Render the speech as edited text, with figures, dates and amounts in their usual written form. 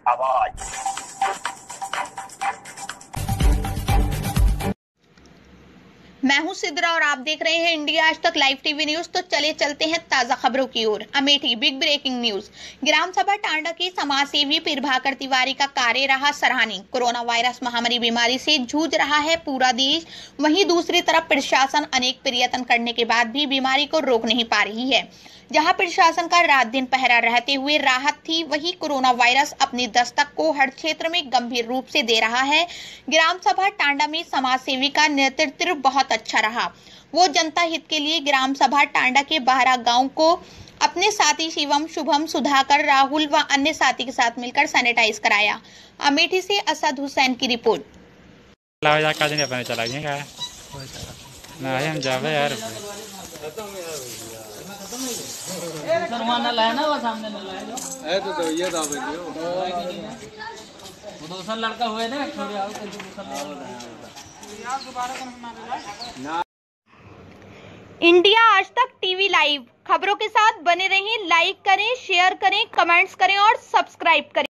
आवाज। मैं हूं सिद्रा और आप देख रहे हैं इंडिया आज तक लाइव टीवी न्यूज। तो चले चलते हैं ताजा खबरों की ओर। Amethi big breaking news. ग्राम सभा टांडा के समाजसेवी प्रभाकर तिवारी का कार्य रहा सराहनीय। कोरोना वायरस महामारी बीमारी से जूझ रहा है पूरा देश, वहीं दूसरी तरफ प्रशासन अनेक प्रयत्न करने के बाद भी बीमारी को रोक नहीं पा रही है। जहां प्रशासन का रात दिन पहरा रहते हुए राहत थी, वहीं कोरोना वायरस अपनी दस्तक को हर क्षेत्र में गंभीर रूप से दे रहा है। ग्राम सभा टांडा में समाज सेवी का नेतृत्व बहुत अच्छा रहा। वो जनता हित के लिए ग्राम सभा टांडा के 12 गांव को अपने साथी शिवम, शुभम, सुधाकर, राहुल व अन्य साथी के साथ मिलकर सैनिटाइज कराया। अमेठी से असद हुसैन की रिपोर्ट। दूसरा लड़का हुए थे इंडिया आज तक टीवी लाइव खबरों के साथ बने रहें। लाइक करें, शेयर करें, कमेंट्स करें और सब्सक्राइब करें।